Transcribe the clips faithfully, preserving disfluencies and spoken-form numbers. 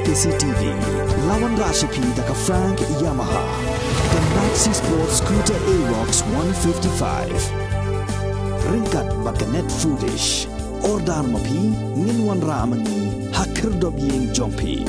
Kasi T V, lawan Rashipi daka Frank Yamaha, the Maxi Sports Scooter A-Rox one fifty-five. Ringkat bakanet foolish, ordan mapi, nginwan ramani, hakir dob ying jompi.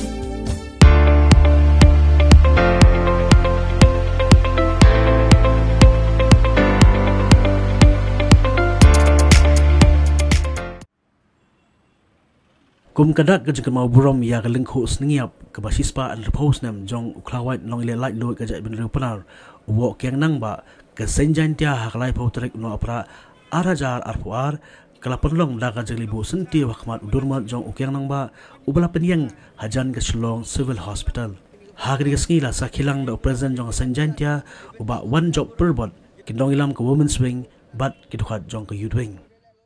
Kum kadak ke jengka mau burom ya ke lengkho sengiap ke basispa an repos nam jong uklawait long ile light loy ke jai ben repanar wo Kiang Nangbah ke Seiñ Jaiñtia haklai pautrek no apra arajar arpuar kala penlong daga jelibu Syntiew Hakhmat Durmot jong Kiang Nangbah ubala penyang hajan ke Shillong Civil Hospital hagri ke skila sa kilang da present jong Seiñ Jaiñtia uba one job per bot kindong ilam ke women's wing bat kidukat jong ke youth wing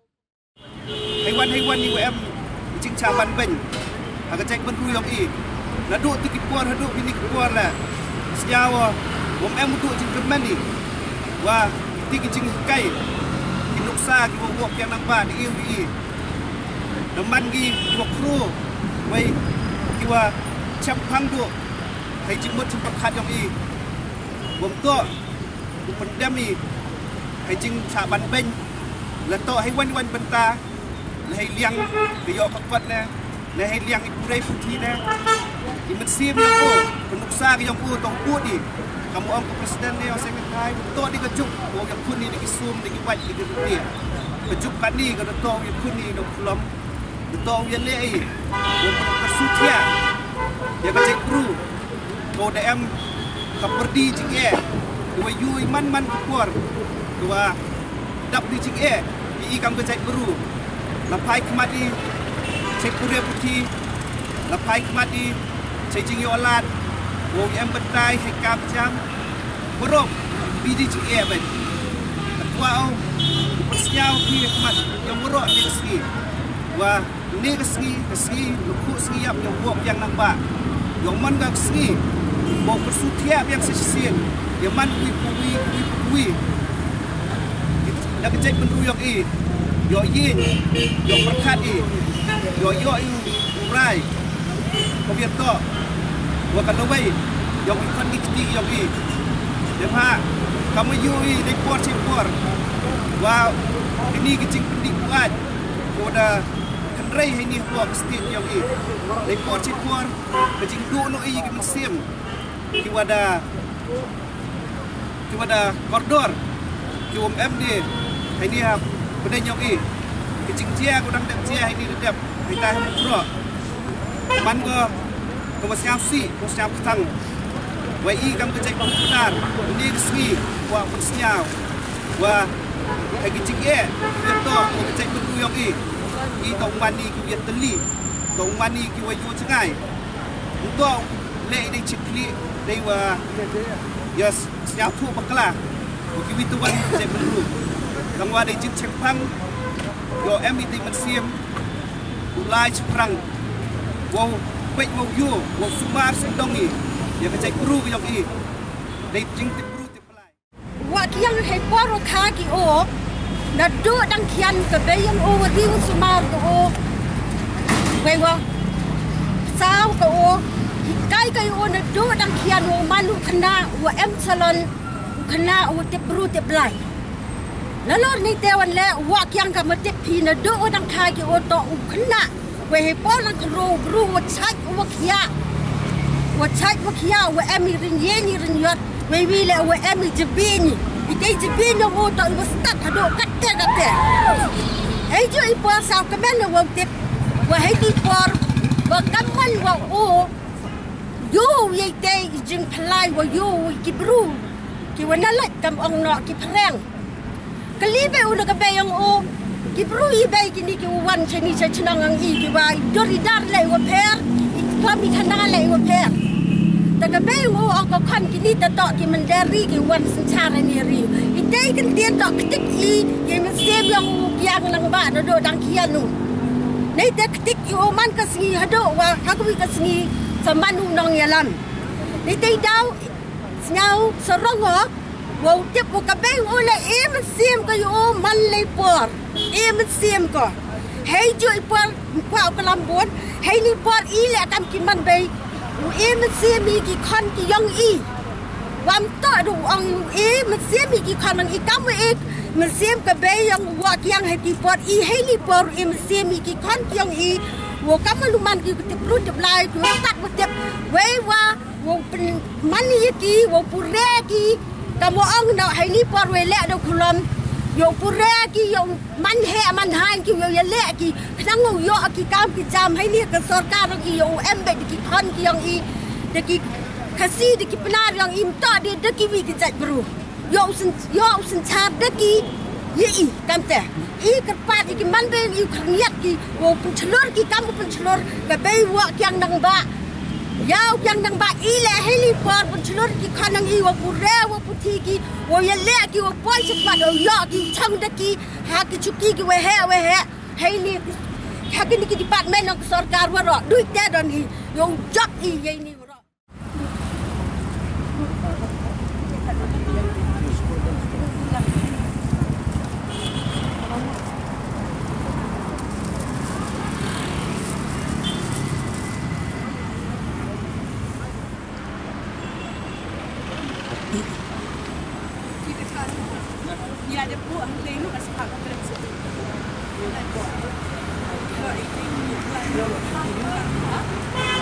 haiwan haiwan ni em chính cha ban bệnh, à cái trách vẫn vui lắm ý, là độ thì cái quan, là độ cái nick quan là, sao, bố em một độ chính cái men đi, và thì cái chính cái, cái nút xa cái bộ bộ Kiang Nangbah đi yêu đi, nó man đi, cái bộ pro, vậy, cáiว่าchăm phăng độ, hay chính mất chính bắt khát lắm ý, bố to, bố phần đem đi, hay chính cha ban bệnh, là to hay quanh quanh bên ta. Hay liang cái gió Hakhmat nè, là hay liang cái bùrei putih nè, cái mình xem yang cô, penuk sa cái yang cô tong cô đi, kamu ông cái presiden nè, saya mentai, betul di kejuk, oh yang kuni di kisum, di kibat, di kibat, kejuk kan ni, kalau betul yang kuni dok film, betul yang lei, yang kesutia, yang kecik bru, kau dem, kaperdi jingge, dua yui man man kuar, dua dap di jingge, di kamu kecik bru. Lapai kemati, cek pura putih. Lapai kemati, cek jingi olat. Wong yang betai hekam jam. Buruk, bidi cik eh ben. Ketua au, persenyau ki kemat yang buruk ni kesengi. Wah, ni kesengi, kesengi, lukuk sengi yang yang buat Kiang Nangbah. Yang man gak kesengi, mau persutiap yang sesien. Yang man kui kui kui kui. Dah kecek menruyok i. Yo yin, yo perkat i, yo yo i urai, kau biar to, gua kan lawai, yo ikon ikti yo i, depa, kamu yo i depor cipor, wow, ini kecing pendik buat, gua dah kenrai ini gua kestit yo i, depor cipor, kecing du no i ke musim, kiwa dah, kiwa dah koridor, kiwa M D, ini ha. Benda nyok i, Jaiñtia ko dang Jaiñtia ini dedap, kita ham pro. Man ko ko siap si, ko siap tang. Wai i kam kecek benar, ini kesni, wa persenyau. Wa lagi Jaiñtia, dia to ko kecek beru yok i. I tong mani ki biat teli, tong mani ki wa yu cengai. Untuk le dei cikli, dei wa yes, siap tu bakla. Ko ki wituan kecek beru. Kamu ada izin cekpang, yo em itu mensiam, ulai ceprang, wow baik mau yo, wow sumar sedongi, ya kecek buru yang i, dari jing tip buru tip pelai. Wak Kiang hepor kaki o, nado dang Kian kebayang o wadiu sumar ko o, wewa, saw ko o, kai kai o nado dang Kian o manu kena, wa em salon kena o tip buru tip pelai. Lalu ni tewan le wak Kiang kamu tip pina do orang kaki oto ukna, wehe polan kru kru wacak wakia, wacak wakia we emi rinjeni rinjot, wehe le we emi jebini, ite jebini oto wastat hado katte katte. Ejo ipor saw kemen wak tip, wehe ipor wak kaman wak o, yo ye te jeng pelai wak yo kibru, kiwanalat kam ong no kipreng. Kalibe una kabayang o kibrui bay kini ki wan chani cha chnangang i ki wa dori dar le wa per ikami khana le wa per ta kabayang o ang ko khan kini ta to ki mandari ki wan sanchara ni ri itay kan tian to ktik i ye men sem yang Kiang Nangbah no do dang kianu nei ta ktik i o man ka singi hado wa hakwi ka singi samanu nong yalam nei tay daw snau sorongo wow tip ko kabeng ula em sim ko yo man le por em sim ko hey jo ipor qua cái làm bốn hay ni bọt ý là tam kim man bay em mình xem mi cái con cái yong y Wam tak du ang e mesim iki kanang ikam e mesim ke be yang wa Kiang hai tipot i heli por e mesim iki kan Kiang i wo kam luman ki tip lu tip lai tu tak tip we wa wo man iki wo pure ki kam ang na heli por we le do kulam yo pure ki yo man he man hain ki yo ye le ki nang yo ki kam ki jam hai ni ke sarkar ki yo embe ki kan Kiang i de ki kasih deki benar yang imta dia deki wi kejat beru. Yo usen yo usen char deki ye i kamte. I kerpat iki man be i khniat ki wo penchlor ki kam penchlor ke be wa Kiang Nangbah. Yau Kiang Nangbah i le heli por penchlor ki khanang i wo pure wo puthi ki wo ye le ki wo poi cepat yo ki chang deki ha ki chuki ki we he we he heli ha ki ni ki department ng sarkar wa ro duit te don hi yo job i ye ni Ya ada buah ni lu masih pakai periksa. Buah ini, buah ini.